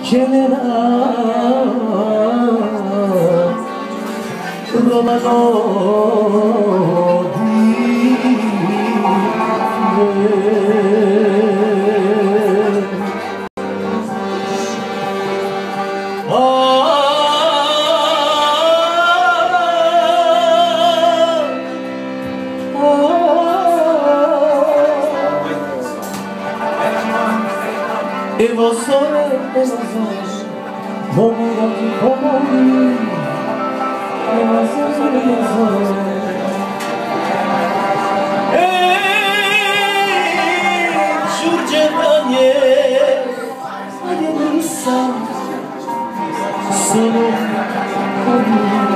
chiederà Romano e vos sorete pomogati pomogli e vos sorete e giurge panie a di missa sono con